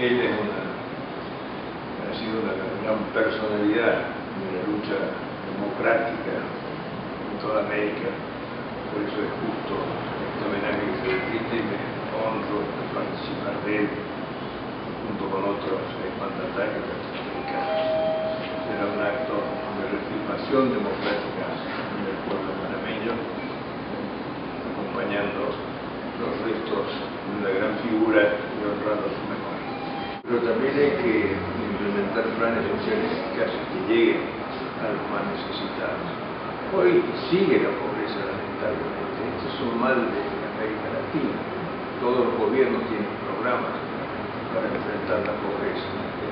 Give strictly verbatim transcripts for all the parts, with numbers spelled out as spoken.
Él es una, ha sido una gran personalidad de la lucha democrática en toda América. Por eso es justo este homenaje que se le rinde y me honro de participar de él junto con otros mandatarios latinoamericanos. Será un acto de reafirmación democrática del pueblo panameño, acompañando los restos de una gran figura y honrando su memoria. Pero también hay que implementar planes sociales eficaces que lleguen a los más necesitados. Hoy sigue la pobreza, lamentablemente. Este es un mal de América Latina. Todos los gobiernos tienen programas para enfrentar la pobreza.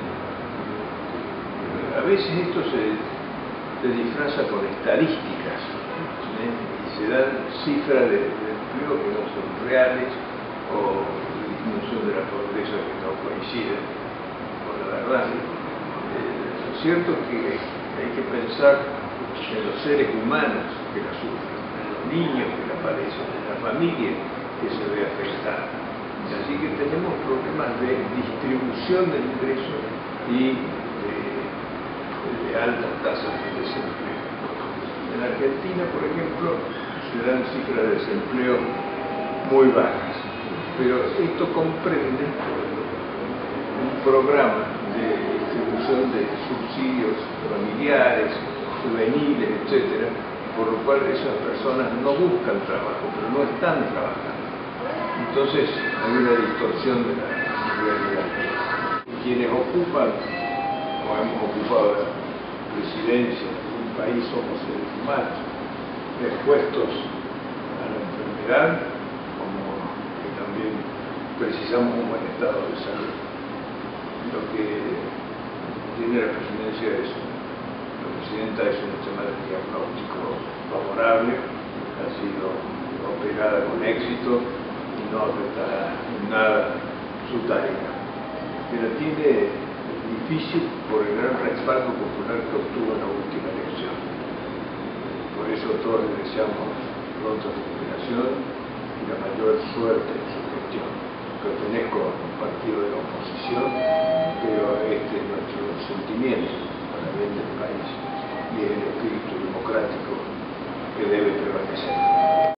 A veces esto se, se disfraza con estadísticas, ¿sí? Y se dan cifras de, de empleo que no son reales o de disminución de la pobreza que no coinciden con la verdad. Eh, lo cierto es que hay que pensar en los seres humanos que la sufren, en los niños que la padecen, en la familia que se ve afectada. Así que tenemos problemas de distribución del ingreso y de, de altas tasas de desempleo. En Argentina, por ejemplo, se dan cifras de desempleo muy bajas, pero esto comprende un programa de distribución de subsidios familiares, juveniles, etcétera, por lo cual esas personas no buscan trabajo, pero no están trabajando. Entonces hay una distorsión de la realidad. Y quienes ocupan, o hemos ocupado la presidencia de un país, somos seres humanos, expuestos a la enfermedad, como que también precisamos un buen estado de salud. Lo que tiene la presidencia es, la presidenta es un tema de diagnóstico favorable, ha sido operada con éxito y no afectará en nada su tarea. Pero tiene difícil por el gran respaldo popular que obtuvo en la última elección. Por eso todos le deseamos pronta recuperación y la mayor suerte en su gestión. Pertenezco a un partido de la oposición, pero este es nuestro sentimiento para el bien del país y es el espíritu democrático que debe prevalecer.